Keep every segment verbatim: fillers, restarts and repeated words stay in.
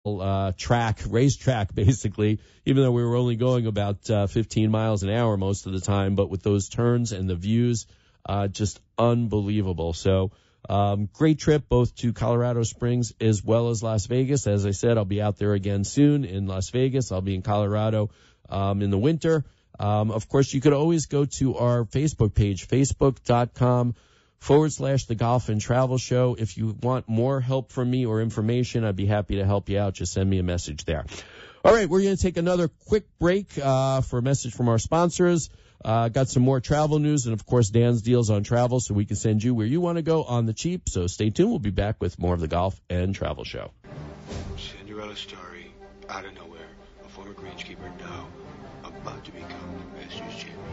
uh, track, racetrack, basically, even though we were only going about uh, fifteen miles an hour most of the time. But with those turns and the views, uh, just unbelievable. So um, great trip both to Colorado Springs as well as Las Vegas. As I said, I'll be out there again soon in Las Vegas. I'll be in Colorado um, in the winter. Um, of course, you could always go to our Facebook page, facebook.com forward slash the Golf and Travel Show. If you want more help from me or information, I'd be happy to help you out. Just send me a message there. All right, we're going to take another quick break uh, for a message from our sponsors. Uh, got some more travel news and, of course, Dan's deals on travel so we can send you where you want to go on the cheap. So stay tuned. We'll be back with more of the Golf and Travel Show. Cinderella story, out of nowhere, a former greenskeeper now about to become the Masters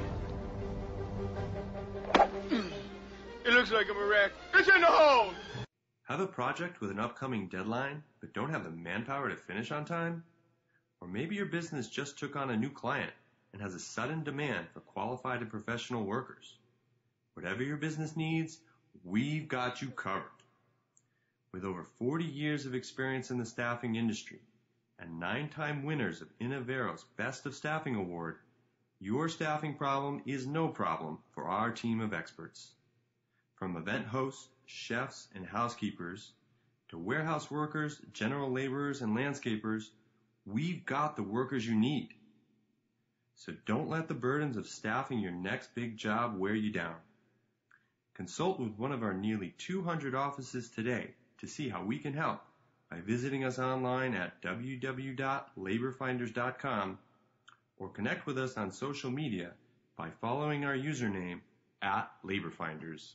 champion. It looks like I'm a wreck. It's in the hole! Have a project with an upcoming deadline, but don't have the manpower to finish on time? Or maybe your business just took on a new client and has a sudden demand for qualified and professional workers. Whatever your business needs, we've got you covered. With over forty years of experience in the staffing industry and nine-time winners of Inavero's Best of Staffing Award, your staffing problem is no problem for our team of experts. From event hosts, chefs, and housekeepers, to warehouse workers, general laborers, and landscapers, we've got the workers you need. So don't let the burdens of staffing your next big job wear you down. Consult with one of our nearly two hundred offices today to see how we can help by visiting us online at w w w dot labor finders dot com or connect with us on social media by following our username at LaborFinders.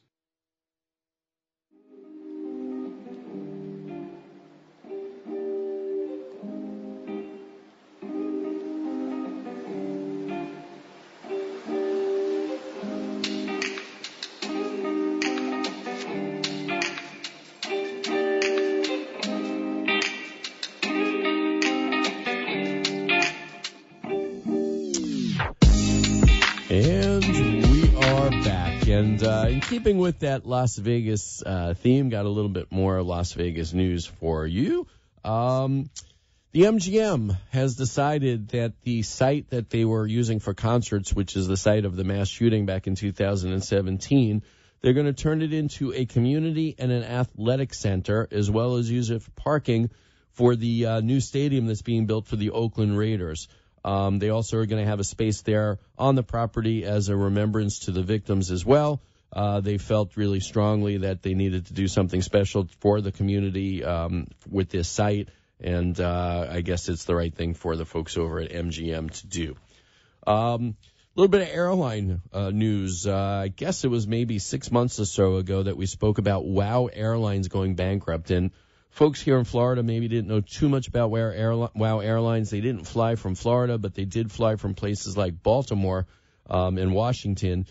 And uh, in keeping with that Las Vegas uh, theme, got a little bit more Las Vegas news for you. Um, the M G M has decided that the site that they were using for concerts, which is the site of the mass shooting back in two thousand seventeen, they're going to turn it into a community and an athletic center, as well as use it for parking for the uh, new stadium that's being built for the Oakland Raiders. Um, they also are going to have a space there on the property as a remembrance to the victims as well. Uh, they felt really strongly that they needed to do something special for the community um, with this site, and uh, I guess it's the right thing for the folks over at M G M to do. Um, a little bit of airline uh, news. Uh, I guess it was maybe six months or so ago that we spoke about WOW Airlines going bankrupt, and folks here in Florida maybe didn't know too much about WOW Airlines. They didn't fly from Florida, but they did fly from places like Baltimore um, and Washington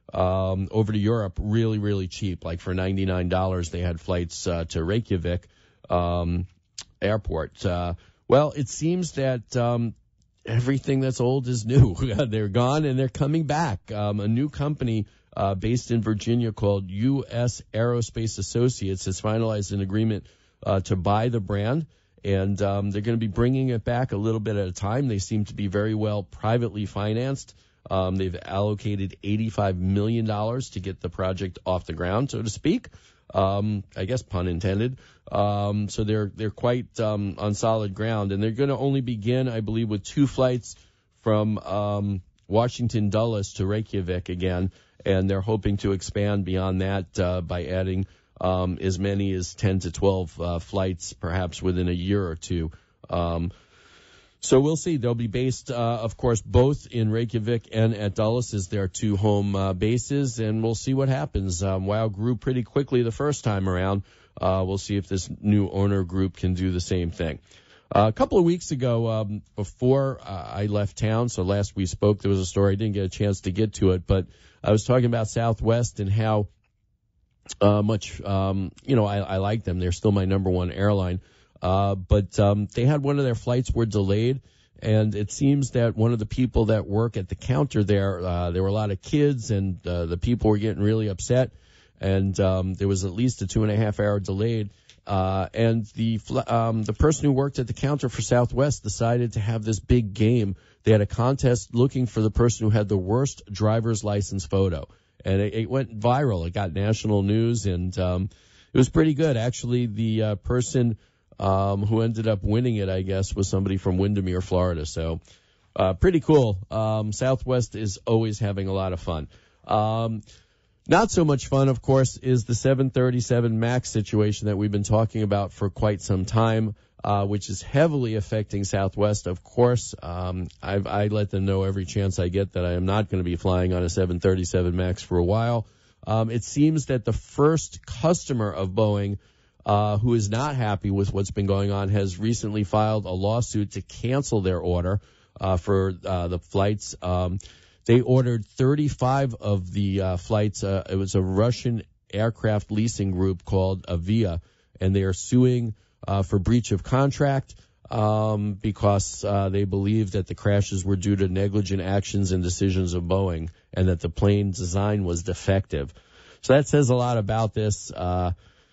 um, over to Europe really, really cheap. Like for ninety-nine dollars, they had flights uh, to Reykjavik um, airport. Uh, well, it seems that um, everything that's old is new. They're gone, and they're coming back. Um, a new company uh, based in Virginia called U S Aerospace Associates has finalized an agreement Uh, to buy the brand, and um, they're going to be bringing it back a little bit at a time. They seem to be very well privately financed. Um, they've allocated eighty-five million dollars to get the project off the ground, so to speak. Um, I guess pun intended. Um, so they're they're quite um, on solid ground, and they're going to only begin, I believe, with two flights from um, Washington Dulles to Reykjavik again, and they're hoping to expand beyond that uh, by adding Um, as many as ten to twelve uh, flights, perhaps within a year or two. Um, so we'll see. They'll be based, uh, of course, both in Reykjavik and at Dulles as their two home uh, bases, and we'll see what happens. Um, WOW grew pretty quickly the first time around. Uh, we'll see if this new owner group can do the same thing. Uh, a couple of weeks ago, um, before uh, I left town, so last we spoke, there was a story. I didn't get a chance to get to it, but I was talking about Southwest and how Uh, much, um, you know, I, I like them. They're still my number one airline. Uh, but, um, they had one of their flights were delayed, and it seems that one of the people that work at the counter there, uh, there were a lot of kids, and, uh, the people were getting really upset, and, um, there was at least a two and a half hour delayed, uh, and the um, the person who worked at the counter for Southwest decided to have this big game. They had a contest looking for the person who had the worst driver's license photo, and it, it went viral. It got national news, and um, it was pretty good. Actually, the uh, person um, who ended up winning it, I guess, was somebody from Windermere, Florida. So uh, pretty cool. Um, Southwest is always having a lot of fun. Um, not so much fun, of course, is the seven thirty-seven MAX situation that we've been talking about for quite some time, uh, which is heavily affecting Southwest. Of course, um, I've, I let them know every chance I get that I am not going to be flying on a seven thirty-seven MAX for a while. Um, it seems that the first customer of Boeing, uh, who is not happy with what's been going on, has recently filed a lawsuit to cancel their order uh, for uh, the flights. Um, They ordered thirty-five of the uh, flights. Uh, it was a Russian aircraft leasing group called Avia, and they are suing uh, for breach of contract um, because uh, they believe that the crashes were due to negligent actions and decisions of Boeing, and that the plane design was defective. So that says a lot about this. Uh,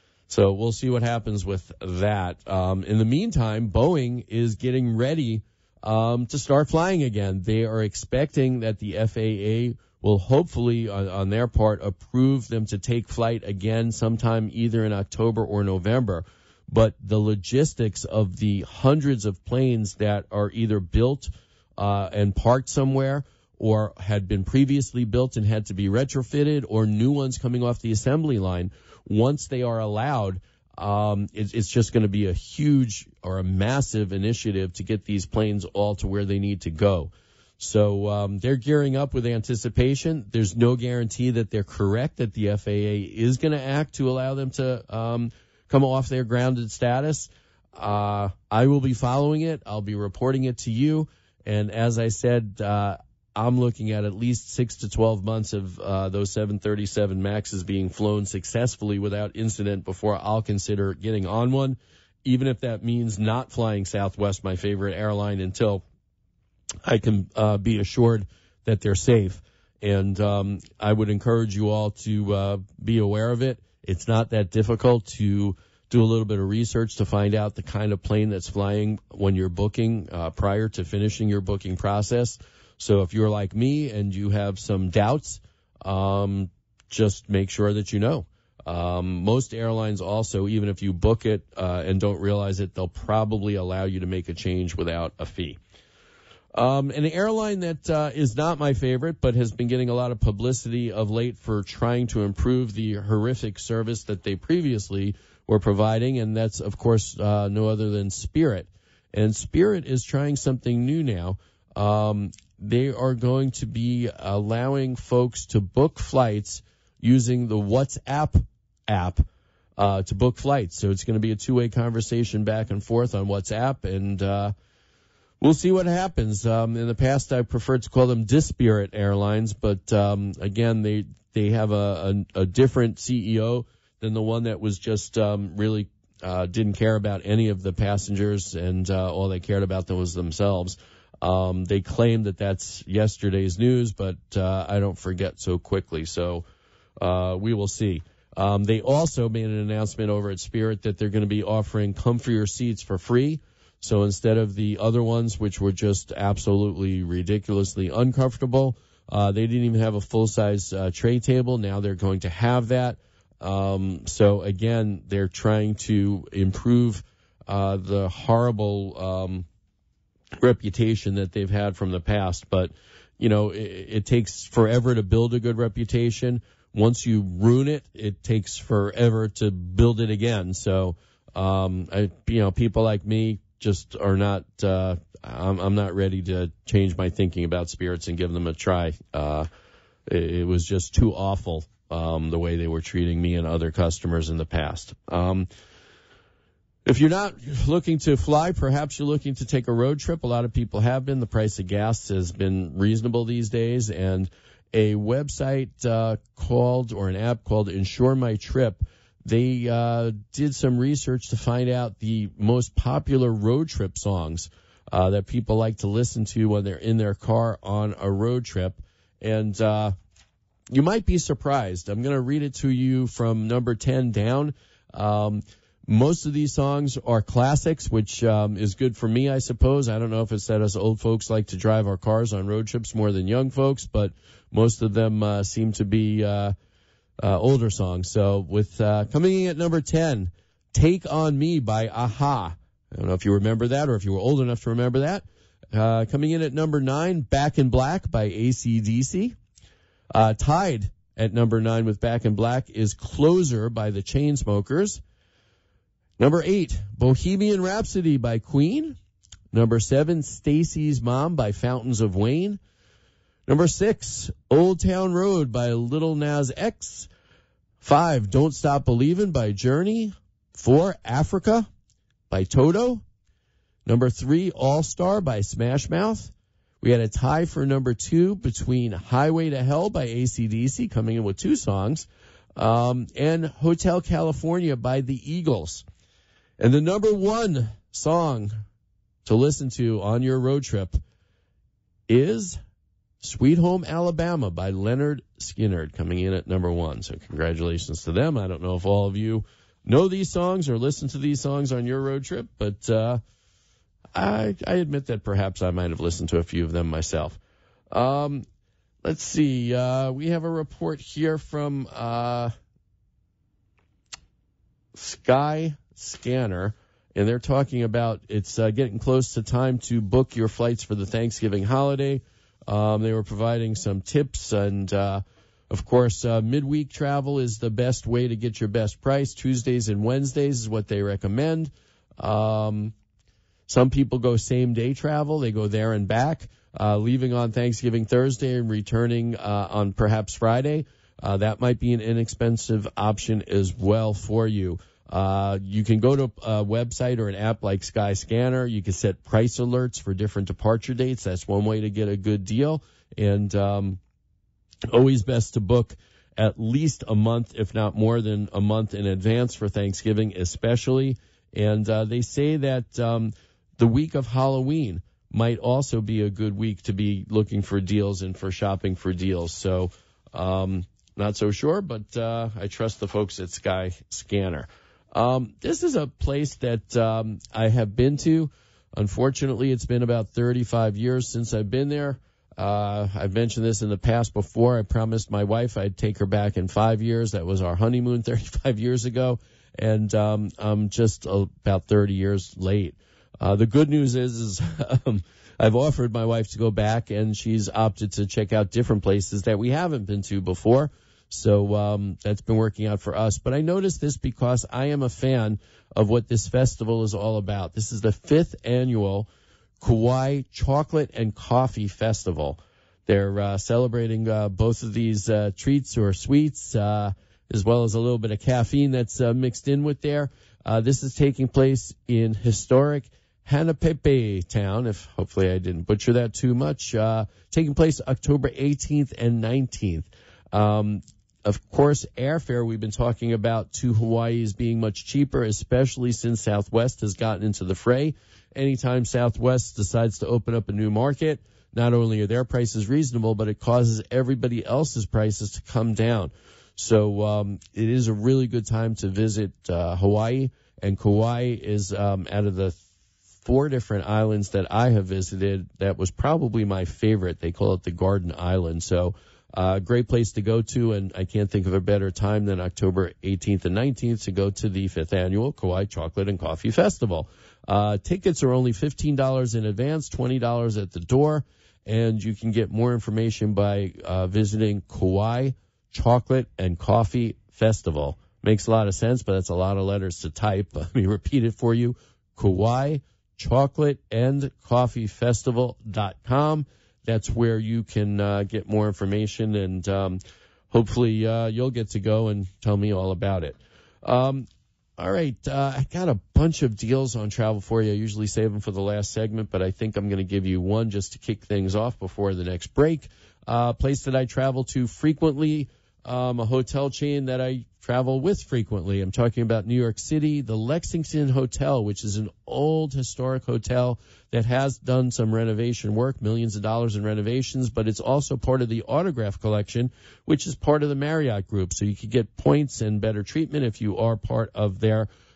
so we'll see what happens with that. Um, in the meantime, Boeing is getting ready Um, to start flying again. They are expecting that the F A A will hopefully, on, on their part, approve them to take flight again sometime either in October or November. But the logistics of the hundreds of planes that are either built uh, and parked somewhere, or had been previously built and had to be retrofitted, or new ones coming off the assembly line, once they are allowed, Um, it, it's just going to be a huge or a massive initiative to get these planes all to where they need to go. So um, they're gearing up with anticipation. There's no guarantee that they're correct, that the F A A is going to act to allow them to um, come off their grounded status. Uh, I will be following it. I'll be reporting it to you. And as I said, uh, I'm looking at at least six to twelve months of uh, those seven thirty-seven MAXs being flown successfully without incident before I'll consider getting on one, even if that means not flying Southwest, my favorite airline, until I can uh, be assured that they're safe. And um, I would encourage you all to uh, be aware of it. It's not that difficult to do a little bit of research to find out the kind of plane that's flying when you're booking uh, prior to finishing your booking process. So if you're like me and you have some doubts, um, just make sure that you know. Um, most airlines also, even if you book it uh, and don't realize it, they'll probably allow you to make a change without a fee. Um, an airline that uh, is not my favorite but has been getting a lot of publicity of late for trying to improve the horrific service that they previously were providing, and that's, of course, uh, no other than Spirit. And Spirit is trying something new now. Um, they are going to be allowing folks to book flights using the WhatsApp app uh, to book flights. So it's going to be a two-way conversation back and forth on WhatsApp, and uh, we'll see what happens. Um, in the past, I preferred to call them Dispirit Airlines, but um, again, they they have a, a, a different C E O than the one that was just um, really uh, didn't care about any of the passengers, and uh, all they cared about them was themselves. Um, they claim that that's yesterday's news, but uh, I don't forget so quickly, so uh, we will see. Um, they also made an announcement over at Spirit that they're going to be offering comfier seats for free. So instead of the other ones, which were just absolutely ridiculously uncomfortable, uh, they didn't even have a full-size uh, tray table. Now they're going to have that. Um, so, again, they're trying to improve uh, the horrible um, reputation that they've had from the past. But, you know, it, it takes forever to build a good reputation. Once you ruin it, it takes forever to build it again. So, um, I, you know, people like me just are not, uh, I'm, I'm not ready to change my thinking about Spirits and give them a try. Uh, it, it was just too awful, um, the way they were treating me and other customers in the past. Um, if you're not looking to fly, perhaps you're looking to take a road trip. A lot of people have been. The price of gas has been reasonable these days, and a website uh, called, or an app called Insure My Trip, they uh, did some research to find out the most popular road trip songs uh, that people like to listen to when they're in their car on a road trip. And uh, you might be surprised. I'm going to read it to you from number ten down. Um, Most of these songs are classics, which um, is good for me, I suppose. I don't know if it's that us old folks like to drive our cars on road trips more than young folks, but most of them uh, seem to be uh, uh, older songs. So with uh, coming in at number ten, Take On Me by A-ha. I don't know if you remember that or if you were old enough to remember that. Uh, coming in at number nine, Back in Black by A C D C. Uh, tied at number nine with Back in Black is Closer by the Chainsmokers. Number eight, Bohemian Rhapsody by Queen. Number seven, Stacy's Mom by Fountains of Wayne. Number six, Old Town Road by Lil Nas X. Five, Don't Stop Believin' by Journey. Four, Africa by Toto. Number three, All Star by Smash Mouth. We had a tie for number two between Highway to Hell by A C D C, coming in with two songs, um, and Hotel California by the Eagles. And the number one song to listen to on your road trip is Sweet Home Alabama by Leonard Skinner, coming in at number one. So congratulations to them. I don't know if all of you know these songs or listen to these songs on your road trip, but uh, I, I admit that perhaps I might have listened to a few of them myself. Um, let's see. Uh, we have a report here from uh, Sky Scanner, and they're talking about it's uh, getting close to time to book your flights for the Thanksgiving holiday. Um, they were providing some tips, and uh, of course, uh, midweek travel is the best way to get your best price. Tuesdays and Wednesdays is what they recommend. Um, some people go same-day travel. They go there and back, uh, leaving on Thanksgiving Thursday and returning uh, on perhaps Friday. Uh, that might be an inexpensive option as well for you. Uh, you can go to a website or an app like Skyscanner. You can set price alerts for different departure dates. That's one way to get a good deal. And um, always best to book at least a month, if not more than a month in advance for Thanksgiving especially. And uh, they say that um, the week of Halloween might also be a good week to be looking for deals and for shopping for deals. So um, not so sure, but uh, I trust the folks at Skyscanner. Um, this is a place that um, I have been to. Unfortunately, it's been about thirty-five years since I've been there. Uh, I've mentioned this in the past before. I promised my wife I'd take her back in five years. That was our honeymoon thirty-five years ago. And um, I'm just about thirty years late. Uh, the good news is, is um, I've offered my wife to go back, and she's opted to check out different places that we haven't been to before. So um, that's been working out for us. But I noticed this because I am a fan of what this festival is all about. This is the fifth annual Kauai Chocolate and Coffee Festival. They're uh, celebrating uh, both of these uh, treats or sweets, uh, as well as a little bit of caffeine that's uh, mixed in with there. Uh, this is taking place in historic Hanapepe town, if hopefully I didn't butcher that too much, uh, taking place October eighteenth and nineteenth. Um, Of course, airfare we've been talking about to Hawaii is being much cheaper, especially since Southwest has gotten into the fray. Anytime Southwest decides to open up a new market, not only are their prices reasonable, but it causes everybody else's prices to come down. So um, it is a really good time to visit uh, Hawaii, and Kauai is um, out of the four different islands that I have visited, that was probably my favorite. They call it the Garden Island. So Uh, great place to go to, and I can't think of a better time than October eighteenth and nineteenth to go to the fifth annual Kauai Chocolate and Coffee Festival. Uh, tickets are only fifteen dollars in advance, twenty dollars at the door, and you can get more information by uh, visiting Kauai Chocolate and Coffee Festival. Makes a lot of sense, but that's a lot of letters to type. Let me repeat it for you. Kauai Chocolate and Coffee Festival dot com. That's where you can uh, get more information, and um, hopefully uh, you'll get to go and tell me all about it. Um, all right, uh, I got a bunch of deals on travel for you. I usually save them for the last segment, but I think I'm going to give you one just to kick things off before the next break. A uh, place that I travel to frequently, um, a hotel chain that I travel with frequently. I'm talking about New York City, the Lexington Hotel, which is an old historic hotel that has done some renovation work, millions of dollars in renovations, but it's also part of the Autograph Collection, which is part of the Marriott Group. So you could get points and better treatment if you are part of their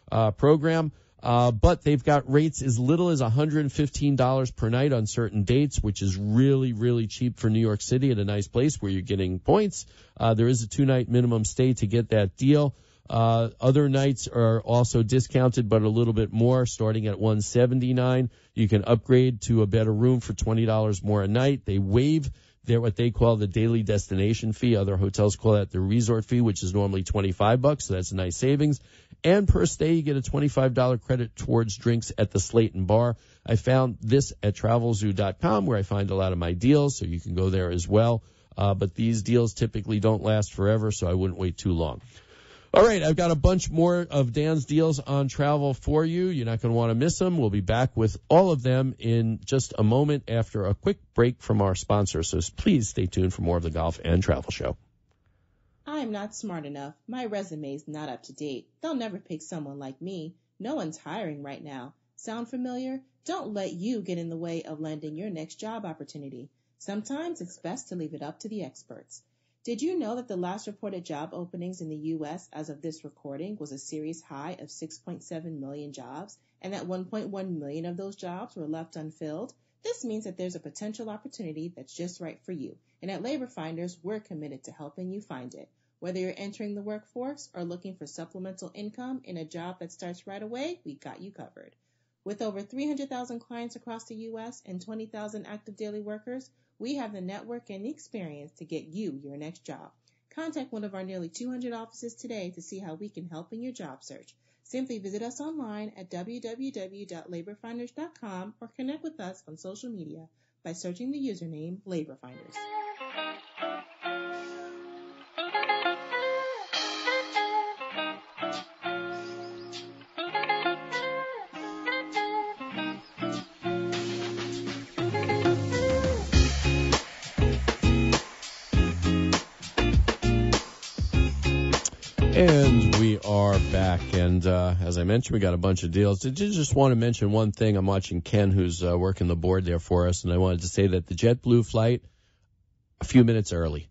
uh, program. Uh, but they've got rates as little as one hundred fifteen dollars per night on certain dates, which is really, really cheap for New York City at a nice place where you're getting points. Uh, there is a two-night minimum stay to get that deal. Uh, other nights are also discounted, but a little bit more, starting at one hundred seventy-nine dollars. You can upgrade to a better room for twenty dollars more a night. They waive their what they call the daily destination fee. Other hotels call that the resort fee, which is normally twenty-five bucks, so that's a nice savings. And per stay, you get a twenty-five dollars credit towards drinks at the Slayton Bar. I found this at travel zoo dot com, where I find a lot of my deals, so you can go there as well. Uh, but these deals typically don't last forever, so I wouldn't wait too long. All right, I've got a bunch more of Dan's deals on travel for you. You're not going to want to miss them. We'll be back with all of them in just a moment after a quick break from our sponsor. So please stay tuned for more of the Golf and Travel Show. I'm not smart enough. My resume's not up to date. They'll never pick someone like me. No one's hiring right now. Sound familiar? Don't let you get in the way of landing your next job opportunity. Sometimes it's best to leave it up to the experts. Did you know that the last reported job openings in the U S as of this recording was a series high of six point seven million jobs, and that one point one million of those jobs were left unfilled? This means that there's a potential opportunity that's just right for you. And at Labor Finders, we're committed to helping you find it. Whether you're entering the workforce or looking for supplemental income in a job that starts right away, we got you covered. With over three hundred thousand clients across the U S and twenty thousand active daily workers, we have the network and the experience to get you your next job. Contact one of our nearly two hundred offices today to see how we can help in your job search. Simply visit us online at w w w dot labor finders dot com or connect with us on social media by searching the username Labor Finders. And we are back, and uh, as I mentioned, we got a bunch of deals. I did just want to mention one thing. I'm watching Ken, who's uh, working the board there for us, and I wanted to say that the JetBlue flight, a few minutes early.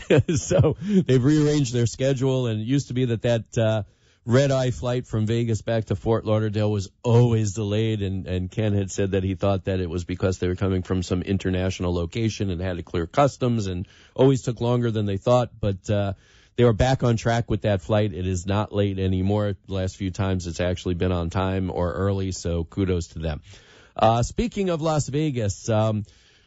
So they've rearranged their schedule, and it used to be that that uh, red-eye flight from Vegas back to Fort Lauderdale was always delayed, and, and Ken had said that he thought that it was because they were coming from some international location and had to clear customs and always took longer than they thought, but uh they were back on track with that flight. It is not late anymore. The last few times it's actually been on time or early, so kudos to them. Uh, speaking of Las Vegas, um,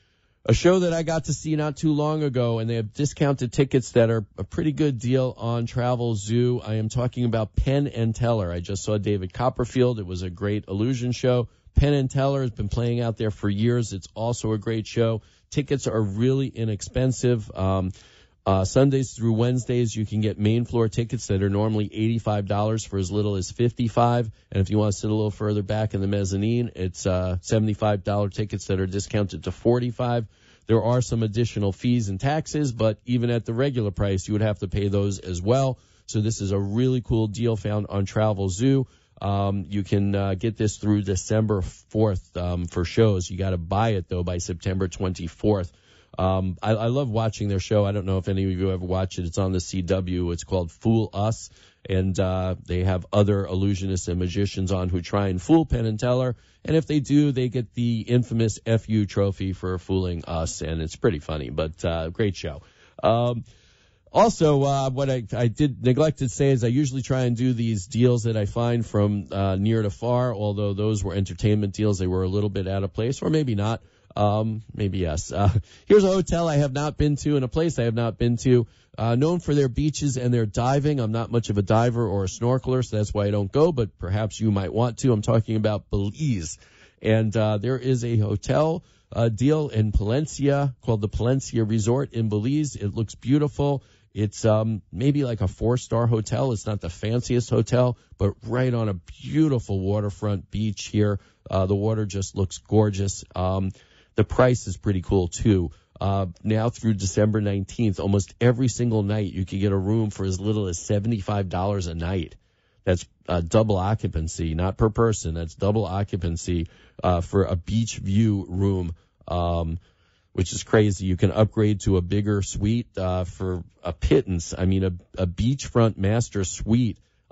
a show that I got to see not too long ago, and they have discounted tickets that are a pretty good deal on Travel Zoo. I am talking about Penn and Teller. I just saw David Copperfield. It was a great illusion show. Penn and Teller has been playing out there for years. It's also a great show. Tickets are really inexpensive. Um, Uh, Sundays through Wednesdays, you can get main floor tickets that are normally eighty-five dollars for as little as fifty-five dollars. And if you want to sit a little further back in the mezzanine, it's uh, seventy-five dollars tickets that are discounted to forty-five dollars. There are some additional fees and taxes, but even at the regular price, you would have to pay those as well. So this is a really cool deal found on Travel Zoo. Um, you can uh, get this through December fourth um, for shows. You got to buy it, though, by September twenty-fourth. Um, I, I love watching their show. I don't know if any of you ever watch it. It's on the C W. It's called Fool Us, and uh, they have other illusionists and magicians on who try and fool Penn and Teller. And if they do, they get the infamous F U trophy for fooling us, and it's pretty funny, but uh, great show. Um, also, uh, what I, I did neglect to say is I usually try and do these deals that I find from uh, near to far, although those were entertainment deals. They were a little bit out of place, or maybe not. Um, maybe yes. Uh, here's a hotel I have not been to and a place I have not been to, uh, known for their beaches and their diving. I'm not much of a diver or a snorkeler, so that's why I don't go, but perhaps you might want to. I'm talking about Belize. And, uh, there is a hotel, uh, deal in Palencia called the Palencia Resort in Belize. It looks beautiful. It's, um, maybe like a four-star hotel. It's not the fanciest hotel, but right on a beautiful waterfront beach here. Uh, the water just looks gorgeous. Um, The price is pretty cool, too. Uh, now through December nineteenth, almost every single night you can get a room for as little as seventy-five dollars a night. That's uh, double occupancy, not per person. That's double occupancy uh, for a beach view room, um, which is crazy. You can upgrade to a bigger suite uh, for a pittance. I mean, a, a beachfront master suite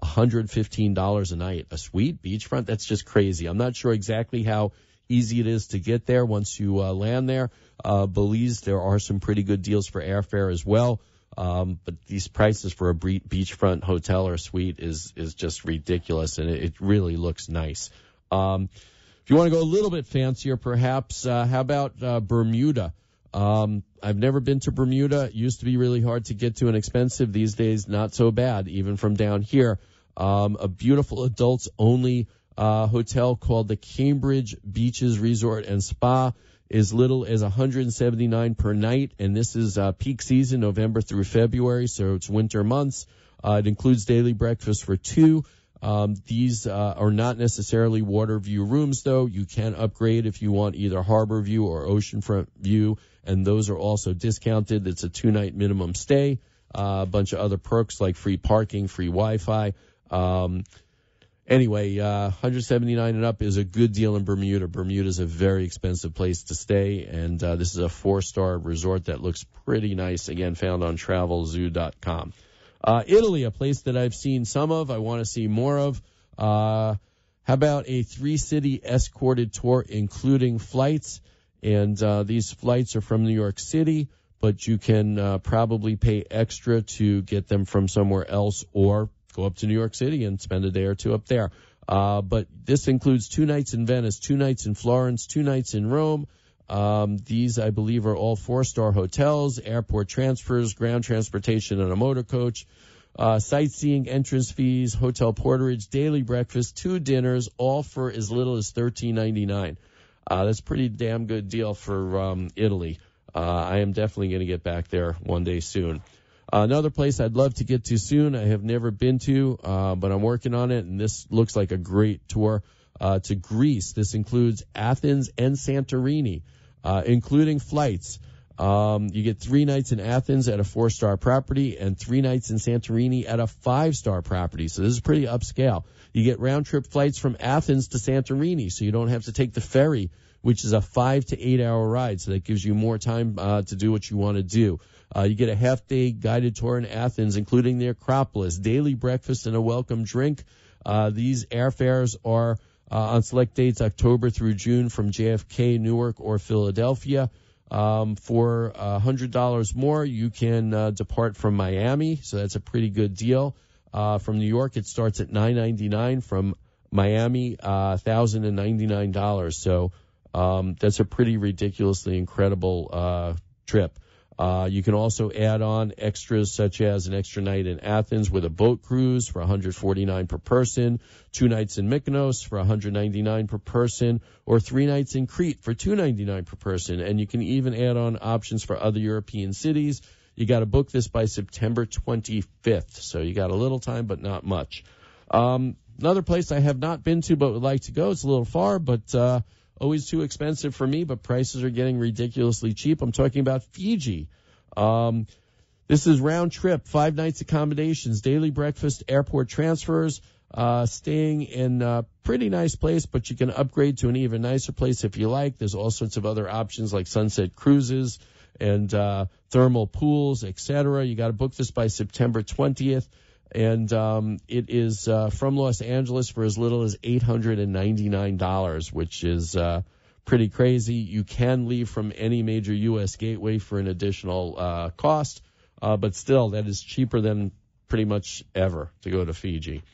one hundred fifteen dollars a night. A suite, beachfront, that's just crazy. I'm not sure exactly how easy it is to get there once you uh, land there. Uh, Belize, there are some pretty good deals for airfare as well. Um, but these prices for a beachfront hotel or suite is, is just ridiculous, and it, it really looks nice. Um, if you want to go a little bit fancier, perhaps, uh, how about, uh, Bermuda? Um, I've never been to Bermuda. It used to be really hard to get to and expensive. These days, not so bad, even from down here. Um, a beautiful adults only, uh, hotel called the Cambridge Beaches Resort and Spa. As little as one hundred seventy-nine dollars per night, and this is uh, peak season, November through February, so it's winter months. Uh, it includes daily breakfast for two. Um, these uh, are not necessarily water view rooms, though. You can upgrade if you want either harbor view or oceanfront view, and those are also discounted. It's a two-night minimum stay. Uh, a bunch of other perks like free parking, free Wi-Fi. Um, Anyway, uh, one hundred seventy-nine dollars and up is a good deal in Bermuda. Bermuda is a very expensive place to stay, and uh, this is a four-star resort that looks pretty nice, again, found on travel zoo dot com. Uh, Italy, a place that I've seen some of, I want to see more of. Uh, how about a three-city escorted tour, including flights? And uh, these flights are from New York City, but you can uh, probably pay extra to get them from somewhere else or go up to New York City and spend a day or two up there. Uh, but this includes two nights in Venice, two nights in Florence, two nights in Rome. Um, these, I believe, are all four-star hotels, airport transfers, ground transportation on a motor coach, uh, sightseeing, entrance fees, hotel porterage, daily breakfast, two dinners, all for as little as thirteen ninety-nine. Uh, that's a pretty damn good deal for um, Italy. Uh, I am definitely going to get back there one day soon. Uh, another place I'd love to get to soon, I have never been to, uh, but I'm working on it, and this looks like a great tour uh, to Greece. This includes Athens and Santorini, uh, including flights. Um, you get three nights in Athens at a four-star property and three nights in Santorini at a five-star property. So this is pretty upscale. You get round-trip flights from Athens to Santorini, so you don't have to take the ferry, which is a five to eight-hour ride, so that gives you more time uh, to do what you want to do. Uh, you get a half-day guided tour in Athens, including the Acropolis, daily breakfast, and a welcome drink. Uh, these airfares are uh, on select dates October through June from J F K, Newark, or Philadelphia. Um, for uh, one hundred dollars more, you can uh, depart from Miami, so that's a pretty good deal. Uh, from New York, it starts at nine ninety-nine. From Miami, uh, one thousand ninety-nine dollars. So um, that's a pretty ridiculously incredible uh, trip. Uh, you can also add on extras such as an extra night in Athens with a boat cruise for one hundred forty-nine dollars per person, two nights in Mykonos for one hundred ninety-nine dollars per person, or three nights in Crete for two hundred ninety-nine dollars per person. And you can even add on options for other European cities. You got to book this by September twenty-fifth, so you got a little time, but not much. Um, another place I have not been to but would like to go. It's a little far, but uh, always too expensive for me, but prices are getting ridiculously cheap. I'm talking about Fiji. Um, this is round trip, five nights accommodations, daily breakfast, airport transfers, uh, staying in a pretty nice place, but you can upgrade to an even nicer place if you like. There's all sorts of other options like sunset cruises and uh, thermal pools, et cetera. You got to book this by September twentieth. And um, it is uh, from Los Angeles for as little as eight hundred ninety-nine dollars, which is uh, pretty crazy. You can leave from any major U S gateway for an additional uh, cost, uh, but still, that is cheaper than pretty much ever to go to Fiji.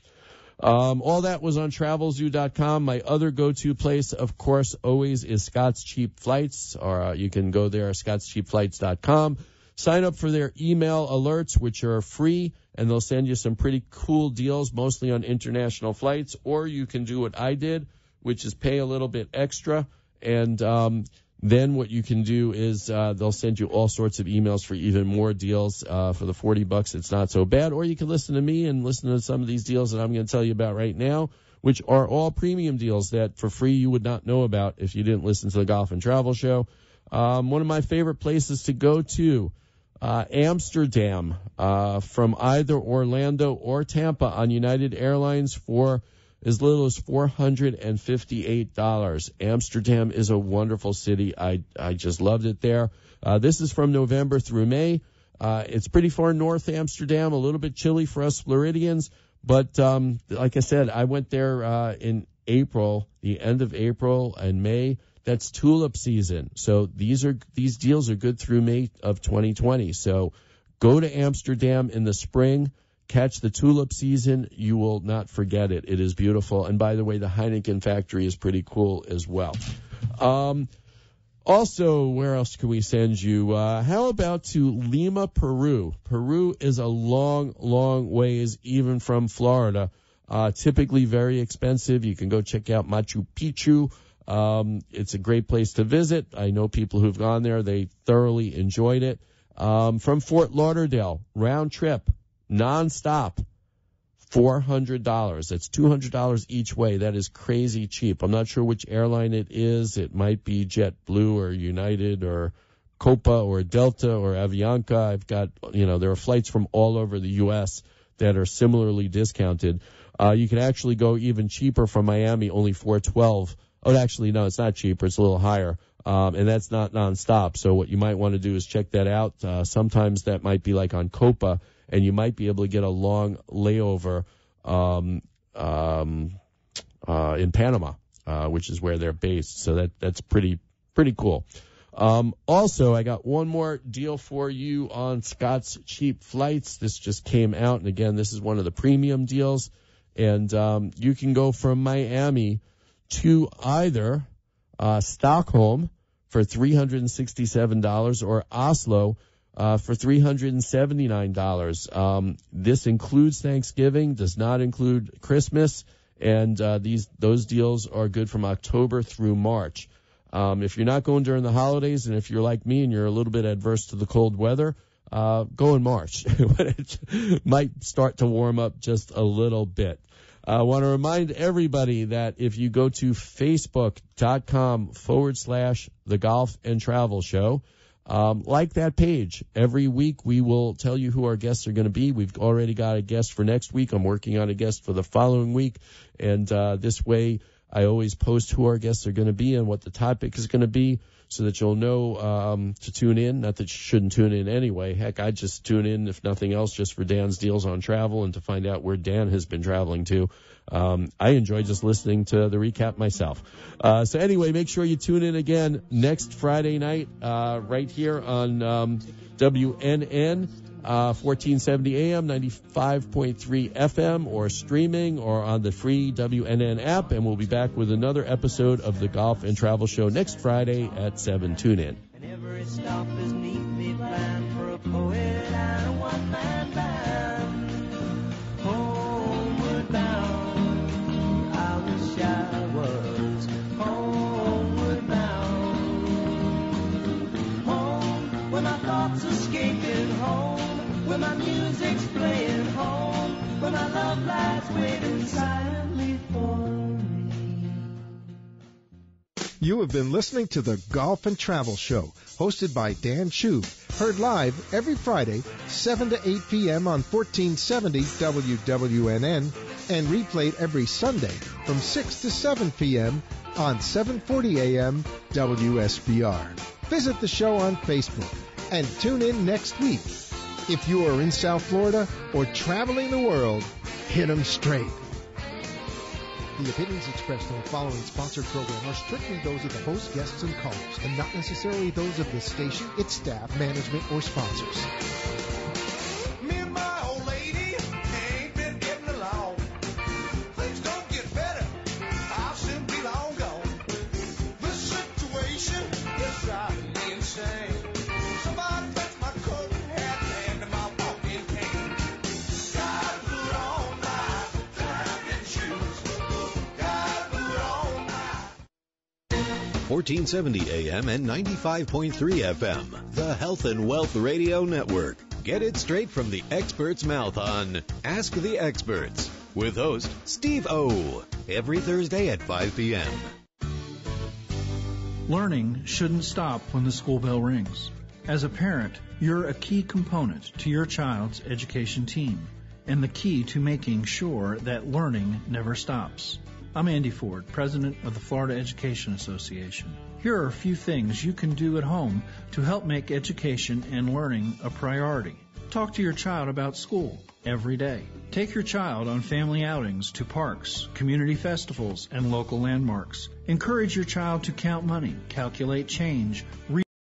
Um, all that was on travel zoo dot com. My other go-to place, of course, always is Scott's Cheap Flights, or uh, you can go there, scots cheap flights dot com. Sign up for their email alerts, which are free, and they'll send you some pretty cool deals, mostly on international flights. Or you can do what I did, which is pay a little bit extra, and um, then what you can do is uh, they'll send you all sorts of emails for even more deals. Uh, for the forty bucks, it's not so bad. Or you can listen to me and listen to some of these deals that I'm going to tell you about right now, which are all premium deals that for free you would not know about if you didn't listen to the Golf and Travel Show. Um, one of my favorite places to go to, Uh, Amsterdam, uh, from either Orlando or Tampa on United Airlines for as little as four hundred fifty-eight dollars. Amsterdam is a wonderful city. I, I just loved it there. Uh, this is from November through May. Uh, it's pretty far north, Amsterdam, a little bit chilly for us Floridians, But um, like I said, I went there uh, in April, the end of April and May. That's tulip season. So these are these deals are good through May of twenty twenty. So go to Amsterdam in the spring, catch the tulip season. You will not forget it. It is beautiful. And by the way, the Heineken factory is pretty cool as well. Um, also, where else can we send you? Uh, how about to Lima, Peru? Peru is a long, long ways even from Florida. Uh, typically very expensive. You can go check out Machu Picchu. Um, it's a great place to visit. I know people who've gone there. They thoroughly enjoyed it. Um, from Fort Lauderdale, round trip, nonstop, four hundred dollars. That's two hundred dollars each way. That is crazy cheap. I'm not sure which airline it is. It might be JetBlue or United or Copa or Delta or Avianca. I've got, you know, there are flights from all over the U S that are similarly discounted. Uh, you can actually go even cheaper from Miami, only four twelve. Oh, actually, no, it's not cheaper. It's a little higher. Um, and that's not nonstop. So what you might want to do is check that out. Uh, sometimes that might be like on Copa, and you might be able to get a long layover um, um, uh, in Panama, uh, which is where they're based. So that that's pretty pretty cool. Um, also, I got one more deal for you on Scott's Cheap Flights. This just came out, and again, this is one of the premium deals. And um, you can go from Miami to either uh, Stockholm for three hundred sixty-seven dollars or Oslo uh, for three hundred seventy-nine dollars. Um, this includes Thanksgiving, does not include Christmas, and uh, these those deals are good from October through March. Um, if you're not going during the holidays, and if you're like me and you're a little bit adverse to the cold weather, uh, go in March. It might start to warm up just a little bit. I want to remind everybody that if you go to facebook.com forward slash the Golf and Travel Show, um, like that page. Every week we will tell you who our guests are going to be. We've already got a guest for next week. I'm working on a guest for the following week. And uh, this way I always post who our guests are going to be and what the topic is going to be, so that you'll know um, to tune in. Not that you shouldn't tune in anyway. Heck, I'd just tune in, if nothing else, just for Dan's deals on travel and to find out where Dan has been traveling to. Um, I enjoy just listening to the recap myself. Uh, so anyway, make sure you tune in again next Friday night uh, right here on um, W N N. Uh, fourteen seventy A M, ninety-five point three F M, or streaming or on the free W N N app. And we'll be back with another episode of the Golf and Travel Show next Friday at seven. Tune in. And every stop is neatly planned for a poet and a one-man band. Homeward bound, I wish I was homeward bound. Home, where my thoughts escaping home. Where my music's playing home, where my love lies waiting silently for me. You have been listening to the Golf and Travel Show, hosted by Dan Shub, heard live every Friday, seven to eight p.m. on fourteen seventy W W N N, and replayed every Sunday from six to seven p.m. on seven forty a.m. W S B R. Visit the show on Facebook and tune in next week. If you are in South Florida or traveling the world, hit 'em straight. The opinions expressed on the following sponsored program are strictly those of the host, guests, and callers, and not necessarily those of the station, its staff, management, or sponsors. Me and my old lady ain't been getting along. Things don't get better. I'll soon be long gone. The situation is driving me insane. Somebody touch my coat hat and my walking cane. Gotta put on my driving shoes. Gotta put on my fourteen seventy A M and ninety-five point three F M, the Health and Wealth Radio Network. Get it straight from the expert's mouth on Ask the Experts with host Steve O. Every Thursday at five p.m. Learning shouldn't stop when the school bell rings. As a parent, you're a key component to your child's education team and the key to making sure that learning never stops. I'm Andy Ford, president of the Florida Education Association. Here are a few things you can do at home to help make education and learning a priority. Talk to your child about school every day. Take your child on family outings to parks, community festivals, and local landmarks. Encourage your child to count money, calculate change, read